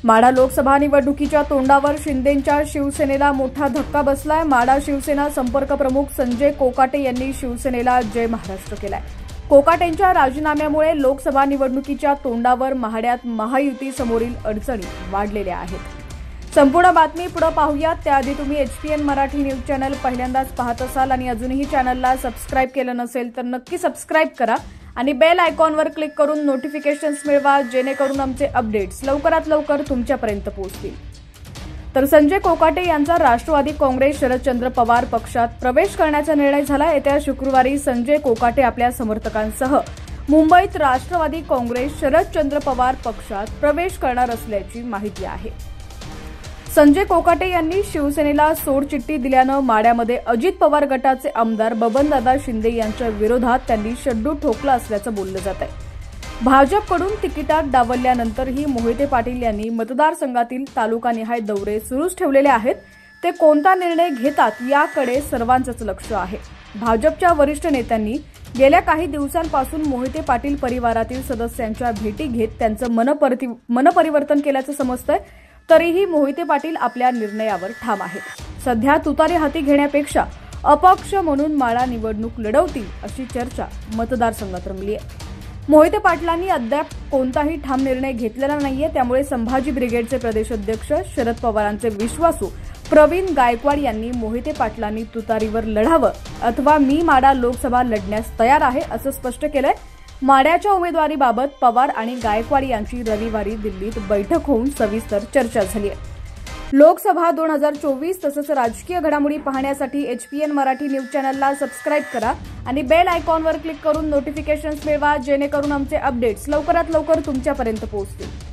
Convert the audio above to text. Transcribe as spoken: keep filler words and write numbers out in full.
माढा लोकसभा निवडणुकीच्या तोंडावर शिंदेंच्या शिवसेनेला मोठा धक्का बसलाय। माढा शिवसेना संपर्क प्रमुख संजय कोकाटे यांनी शिवसेनेला जय महाराष्ट्र केलाय। कोकाटेंच्या राजीनाम्यामुळे लोकसभा निवडणुकीच्या तोंडावर माढ्यात महायुती समोरील अडचणी वाढलेल्या आहेत। संपूर्ण बातमी पुढे पाहूयात त्याआधी तुम्ही एचपीएन मराठी न्यूज चॅनल पहिल्यांदाच पाहत असाल आणि अजूनही चॅनलला सबस्क्राइब केलं नसेल तर नक्की सबस्क्राइब करा आणि बेल आयकॉनवर क्लिक करून नोटिफिकेशन्स मिळवा, जेणेकरून आमचे अपडेट्स लवकरात लवकर तुमच्यापर्यंत पोहोचतील। तर संजय कोकाटे यांचा राष्ट्रवादी काँग्रेस शरदचंद्र पवार पक्षात प्रवेश करण्याचा निर्णय झाला। येत्या शुक्रवारी संजय कोकाटे आपल्या समर्थकांसह मुंबईत राष्ट्रवादी काँग्रेस शरदचंद्र पवार पक्षात प्रवेश करणार असल्याची माहिती आहे। संजय कोकाटे यांनी शिवसेनेला सोडचिठ्ठी दिल्यानं माढ्यामध्ये अजित पवार गटाचे आमदार बबनदादा शिंदे यांच्या विरोधात त्यांनी शड्डू ठोकला असल्याचं बोललं जात आहे। भाजपकडून तिकिटात डावलल्यानंतरही मोहिते पाटील यांनी मतदारसंघातील तालुकानिहाय दौरे सुरूच ठेवलेले आहेत। ते कोणता निर्णय घेतात याकडे सर्वांचंच लक्ष आहे। भाजपच्या वरिष्ठ नेत्यांनी गेल्या काही दिवसांपासून मोहिते पाटील परिवारातील सदस्यांच्या भेटी घेत त्यांचं मनपरिवर्तन केल्याचं समजतंय। तरीही मोहिते पाटील आपल्या निर्णयावर ठाम आहेत। सध्या तुतारी हाती घेण्यापेक्षा अपक्ष म्हणून माढा निवडणूक लढवतील अशी चर्चा मतदारसंघात रंगली आहे। मोहिते पाटलांनी अद्याप कोणताही ठाम निर्णय घेतलेला नाहीये, त्यामुळे संभाजी ब्रिगेडचे प्रदेशाध्यक्ष शरद पवारांचे विश्वासू प्रवीण गायकवाड यांनी मोहिते पाटलांनी तुतारीवर लढावं अथवा मी माढा लोकसभा लढण्यास तयार आहे असं स्पष्ट केलंय। माढ्याच्या उमेदवारीबाबत पवार आणि गायकवाड यांची रविवारी दिल्लीत बैठक होऊन सविस्तर चर्चा झाली आहे। लोकसभा दोन हजार चोवीस तसंच राजकीय घडामोडी पाहण्यासाठी एचपीएन मराठी न्यूज चॅनलला सबस्क्राइब करा आणि बेल आयकॉनवर क्लिक करून नोटिफिकेशन्स मिळवा, जेणेकरून आमचे अपडेट्स लवकरात लवकर तुमच्यापर्यंत पोहोचतील।